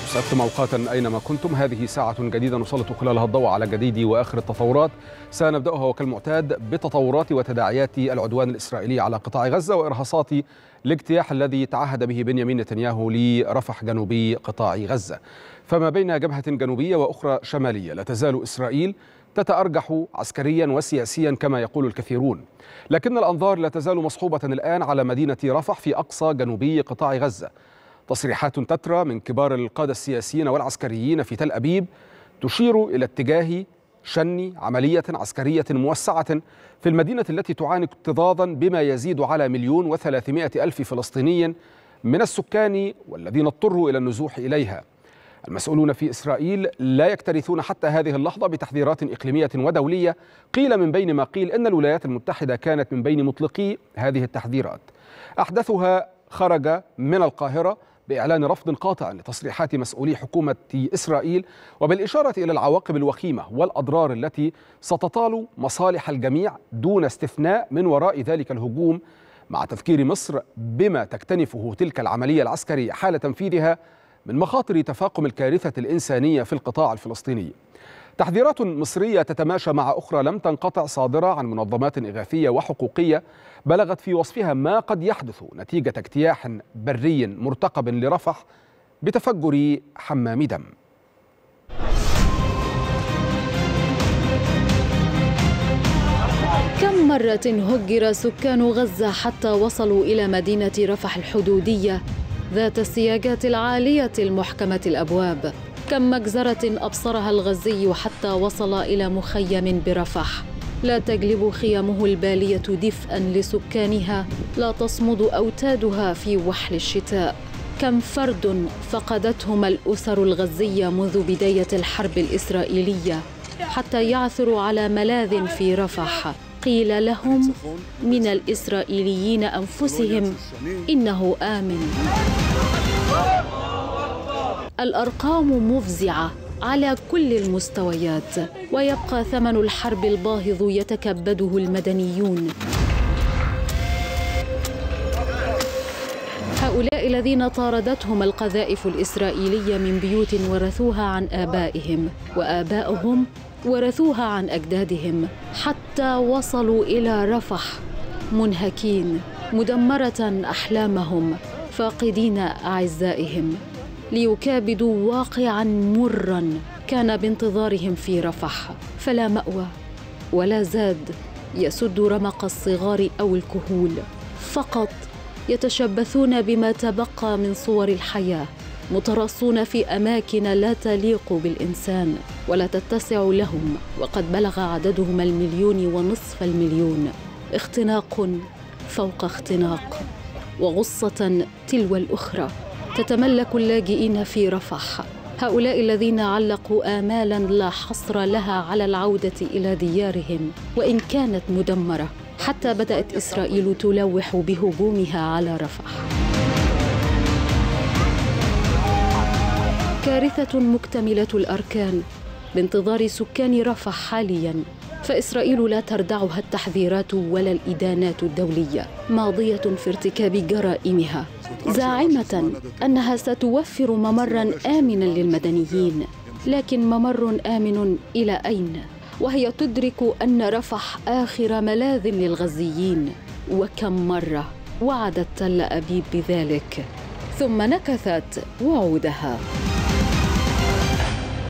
مساءكم أوقاتا أينما كنتم. هذه ساعة جديدة نسلط خلالها الضوء على جديد وآخر التطورات. سنبدأها وكالمعتاد بتطورات وتداعيات العدوان الإسرائيلي على قطاع غزة وإرهاصات الاجتياح الذي تعهد به بنيامين نتنياهو لرفح جنوبي قطاع غزة. فما بين جبهة جنوبية وأخرى شمالية لا تزال إسرائيل تتأرجح عسكريا وسياسيا كما يقول الكثيرون، لكن الأنظار لا تزال مصحوبة الآن على مدينة رفح في أقصى جنوبي قطاع غزة. تصريحات تترى من كبار القادة السياسيين والعسكريين في تل أبيب تشير إلى اتجاه شن عملية عسكرية موسعة في المدينة التي تعاني اكتظاظا بما يزيد على 1,300,000 فلسطيني من السكان والذين اضطروا إلى النزوح إليها. المسؤولون في إسرائيل لا يكترثون حتى هذه اللحظة بتحذيرات إقليمية ودولية. قيل من بين ما قيل إن الولايات المتحدة كانت من بين مطلقي هذه التحذيرات. أحدثها خرج من القاهرة بإعلان رفض قاطع لتصريحات مسؤولي حكومة إسرائيل وبالإشارة إلى العواقب الوخيمة والأضرار التي ستطال مصالح الجميع دون استثناء من وراء ذلك الهجوم، مع تذكير مصر بما تكتنفه تلك العملية العسكرية حال تنفيذها من مخاطر تفاقم الكارثة الإنسانية في القطاع الفلسطيني. تحذيرات مصرية تتماشى مع أخرى لم تنقطع صادرة عن منظمات إغاثية وحقوقية بلغت في وصفها ما قد يحدث نتيجة اجتياح بري مرتقب لرفح بتفجر حمام دم. كم مرة هجر سكان غزة حتى وصلوا إلى مدينة رفح الحدودية ذات السياجات العالية المحكمة الأبواب؟ كم مجزرة أبصرها الغزي حتى وصل إلى مخيم برفح لا تجلب خيامه البالية دفئا لسكانها، لا تصمد أوتادها في وحل الشتاء؟ كم فرد فقدتهم الأسر الغزية منذ بداية الحرب الإسرائيلية حتى يعثروا على ملاذ في رفح قيل لهم من الإسرائيليين أنفسهم إنه آمن. الأرقام مفزعة على كل المستويات، ويبقى ثمن الحرب الباهظ يتكبده المدنيون. هؤلاء الذين طاردتهم القذائف الإسرائيلية من بيوت ورثوها عن آبائهم، وآبائهم ورثوها عن أجدادهم، حتى وصلوا إلى رفح منهكين، مدمرة أحلامهم، فاقدين أعزائهم، ليكابدوا واقعاً مراً كان بانتظارهم في رفح. فلا مأوى ولا زاد يسد رمق الصغار أو الكهول، فقط يتشبثون بما تبقى من صور الحياة، مترصون في أماكن لا تليق بالإنسان ولا تتسع لهم، وقد بلغ عددهم 1,500,000. اختناق فوق اختناق، وغصة تلو الأخرى تتملك اللاجئين في رفح. هؤلاء الذين علقوا آمالاً لا حصر لها على العودة إلى ديارهم وإن كانت مدمرة، حتى بدأت إسرائيل تلوح بهجومها على رفح. كارثة مكتملة الأركان بانتظار سكان رفح حالياً، فإسرائيل لا تردعها التحذيرات ولا الإدانات الدولية، ماضية في ارتكاب جرائمها، زاعمة أنها ستوفر ممراً آمناً للمدنيين. لكن ممر آمن إلى أين؟ وهي تدرك أن رفح آخر ملاذ للغزيين، وكم مرة وعدت تل أبيب بذلك ثم نكثت وعودها.